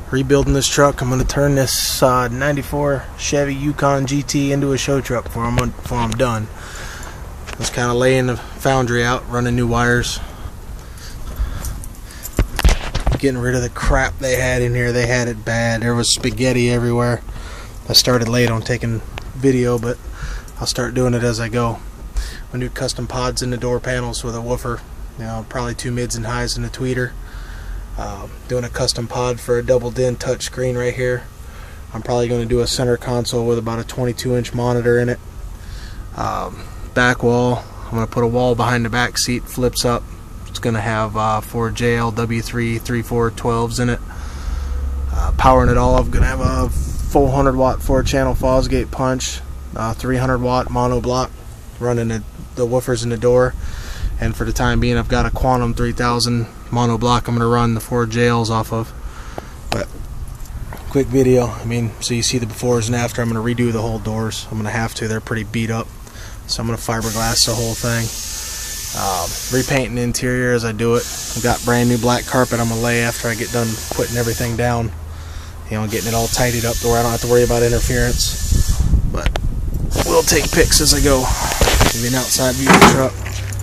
rebuilding this truck. I'm going to turn this 94 Chevy Yukon GT into a show truck before I'm done. Just kind of laying the foundry out, running new wires, getting rid of the crap they had in here. They had it bad. There was spaghetti everywhere. I started late on taking video, but I'll start doing it as I go. I'm going to do custom pods in the door panels with a woofer, you know, probably 2 mids and highs and a tweeter. Doing a custom pod for a double din touch screen right here. I'm probably going to do a center console with about a 22-inch monitor in it. Back wall, I'm going to put a wall behind the back seat, flips up. It's going to have 4 JLW3 3412s in it. Powering it all, I'm going to have a 400 watt 4-channel Fosgate punch, 300 watt monoblock running the woofers in the door. And for the time being, I've got a Quantum 3000 monoblock I'm going to run the 4 JLs off of. But quick video, I mean, so you see the befores and after. I'm going to redo the whole doors. I'm going to have to. They're pretty beat up. So I'm going to fiberglass the whole thing. Repainting the interior as I do it. I've got brand new black carpet I'm going to lay after I get done putting everything down. You know, getting it all tidied up to where I don't have to worry about interference. But we'll take pics as I go. Give you an outside view of the truck.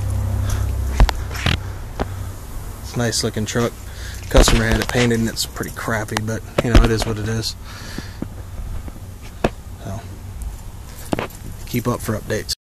It's a nice looking truck. Customer had it painted and it's pretty crappy, but you know, it is what it is. So keep up for updates.